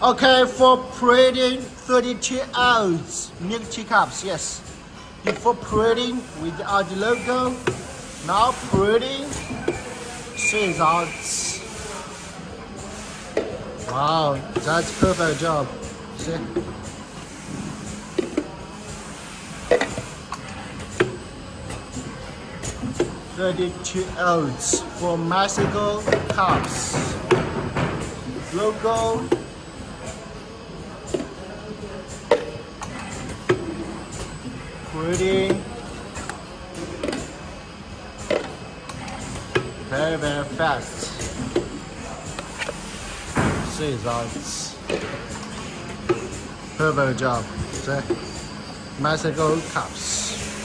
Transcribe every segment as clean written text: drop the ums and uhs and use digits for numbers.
Okay, for printing 32 ounce milk teacups, yes. Before printing without the logo, now printing 6 ounce. Wow, that's perfect job. See? $32 ounce for Mexico cups. Logo. Pretty. Very, very fast. 6 ounce. Perfect job. See? Mexico cups.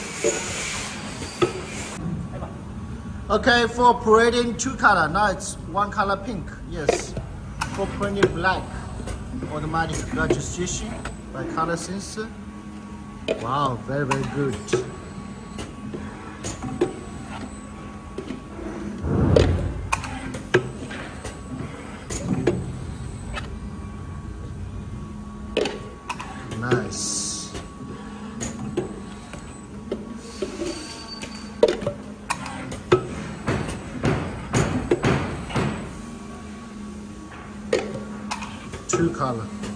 Okay, for printing 2 color, now it's 1 color pink, yes. For printing black, automatic registration by color sensor. Wow, very, very good. Nice. Two color.